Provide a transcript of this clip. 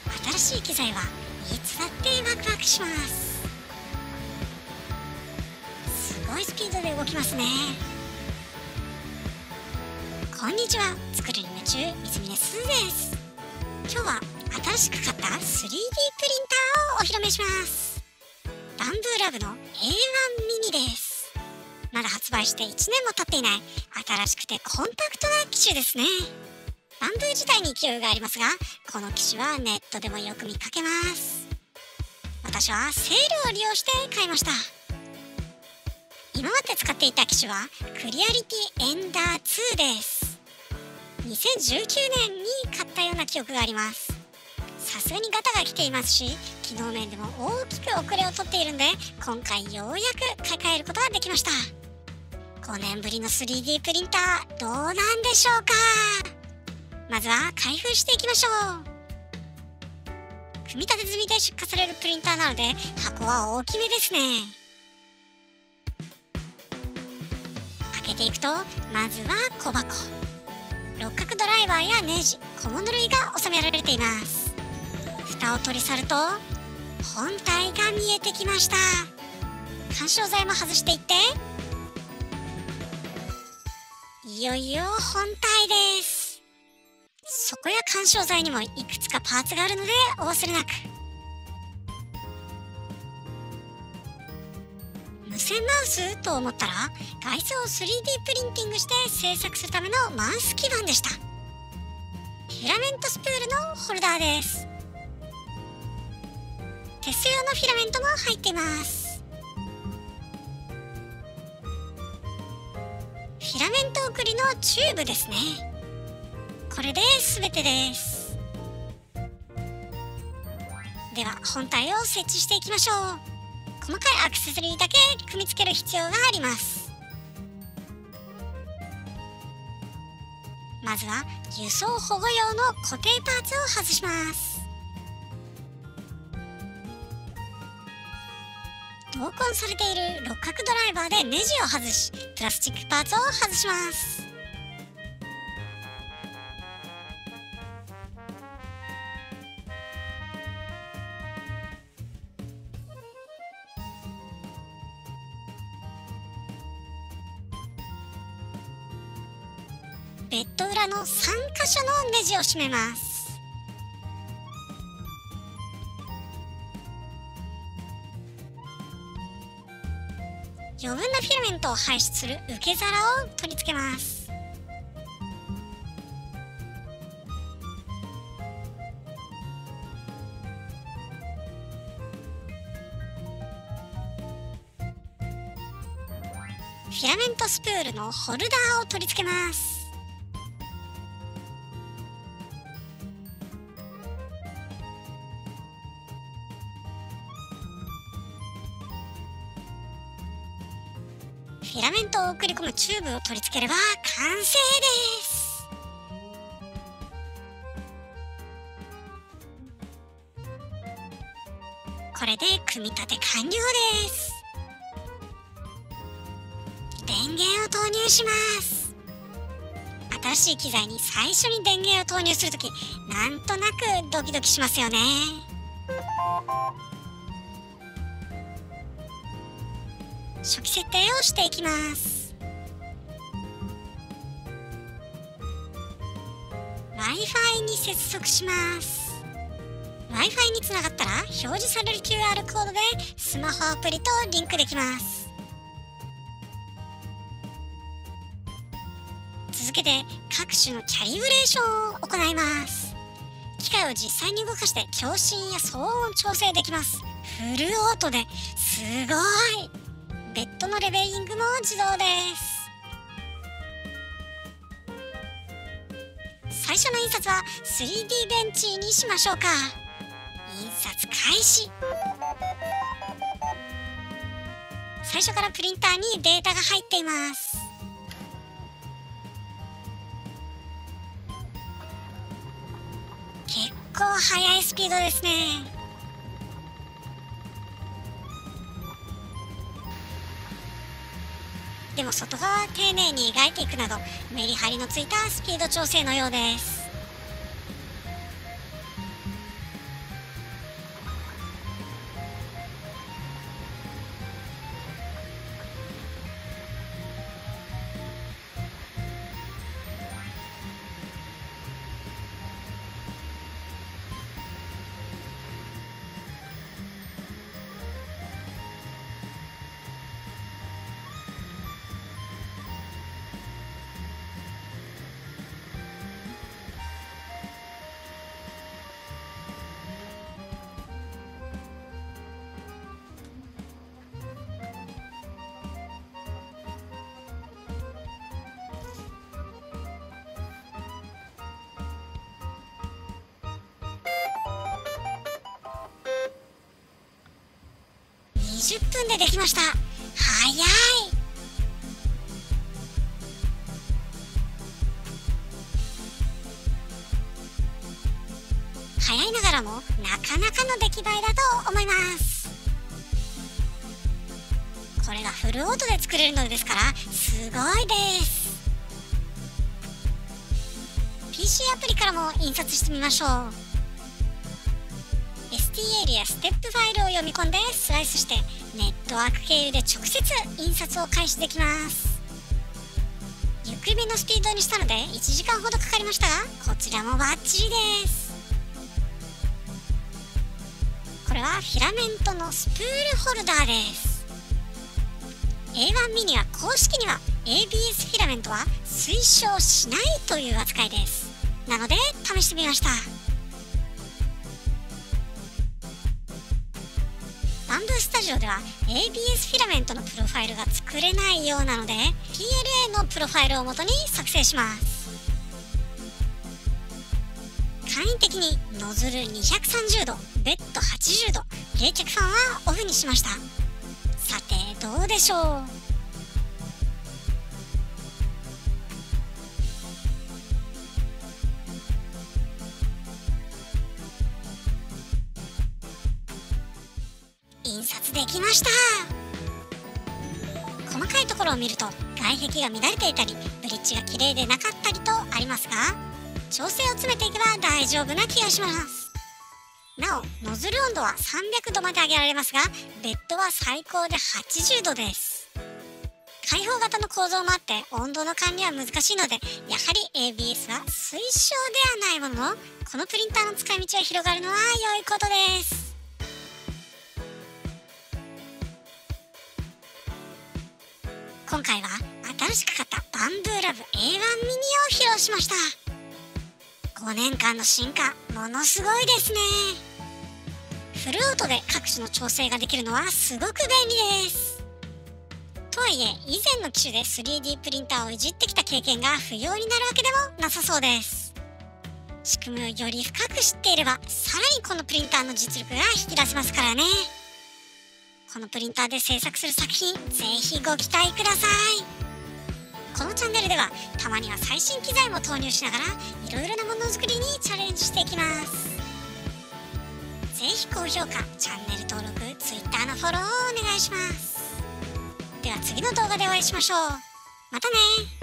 新しい機材はいつだってワクワクします。すごいスピードで動きますね。こんにちは、作るに夢中、三峰すずです。今日は新しく買った 3D プリンターをお披露目します。バンブーラブの A1 ミニです。まだ発売して1年も経っていない新しくてコンパクトな機種ですね。バンブー自体に勢いがありますが、この機種はネットでもよく見かけます。私はセールを利用して買いました。今まで使っていた機種はクリアリティエンダー2です。2019年に買ったような記憶があります。さすがにガタが来ていますし、機能面でも大きく遅れをとっているんで、今回ようやく買い替えることができました。5年ぶりの 3D プリンター、どうなんでしょうか。まずは開封していきましょう。組み立て済みで出荷されるプリンターなので、箱は大きめですね。開けていくと、まずは小箱。六角ドライバーやネジ、小物類が収められています。蓋を取り去ると本体が見えてきました。緩衝材も外していって、いよいよ本体です。底や緩衝材にもいくつかパーツがあるのでお忘れなく。無線マウスと思ったら、外装を 3D プリンティングして製作するためのマウス基板でした。フィラメントスプールのホルダーです。テスト用のフィラメントも入っています。フィラメント送りのチューブですね。これで全てです。では本体を設置していきましょう。細かいアクセサリーだけ組み付ける必要があります。まずは輸送保護用の固定パーツを外します。同梱されている六角ドライバーでネジを外し、プラスチックパーツを外します。ベッド裏の3箇所のネジを締めます。余分なフィラメントを排出する受け皿を取り付けます。フィラメントスプールのホルダーを取り付けます。フィラメントを送り込むチューブを取り付ければ完成です。これで組み立て完了です。電源を投入します。新しい機材に最初に電源を投入するとき、なんとなくドキドキしますよね。初期設定をしていきます。 Wi-Fi に接続します。 Wi-Fi につながったら表示される QR コードでスマホアプリとリンクできます。続けて各種のキャリブレーションを行います。機械を実際に動かして共振や騒音調整できます。フルオートですごい。ベッドのレベリングも自動です。最初の印刷は 3D ベンチにしましょうか。印刷開始。最初からプリンターにデータが入っています。結構速いスピードですね。でも外側は丁寧に描いていくなど、メリハリのついたスピード調整のようです。 20分でできました。早い。早いながらもなかなかの出来栄えだと思います。これがフルオートで作れるのですからすごいです。 PC アプリからも印刷してみましょう。 STL やステップファイルを読み込んでスライスしてネットワーク経由で直接印刷を開始できます。ゆっくりめのスピードにしたので1時間ほどかかりましたが、こちらもバッチリです。これはフィラメントのスプールホルダーです。 A1 ミニは公式には ABS フィラメントは推奨しないという扱いです。なので試してみました。バンブースタジオでは ABS フィラメントのプロファイルが作れないようなので PLA のプロファイルを元に作成します。簡易的にノズル230度、ベッド80度、冷却ファンはオフにしました。さてどうでしょう。印刷できました。細かいところを見ると外壁が乱れていたりブリッジが綺麗でなかったりとありますが、調整を詰めていけば大丈夫な気がします。なおノズル温度は300度まで上げられますが、ベッドは最高で80度です。開放型の構造もあって温度の管理は難しいので、やはり ABS は推奨ではないものの、このプリンターの使い道が広がるのは良いことです。今回は新しく買ったバンブーラブ A1 ミニを披露しました。5年間の進化、ものすごいですね。フルオートで各種の調整ができるのはすごく便利です。とはいえ以前の機種で 3D プリンターをいじってきた経験が不要になるわけでもなさそうです。仕組みをより深く知っていればさらにこのプリンターの実力が引き出せますからね。このプリンターで制作する作品、ぜひご期待ください。このチャンネルではたまには最新機材も投入しながらいろいろなものづくりにチャレンジしていきます。ぜひ高評価、チャンネル登録、Twitter のフォローをお願いします。では次の動画でお会いしましょう。またね。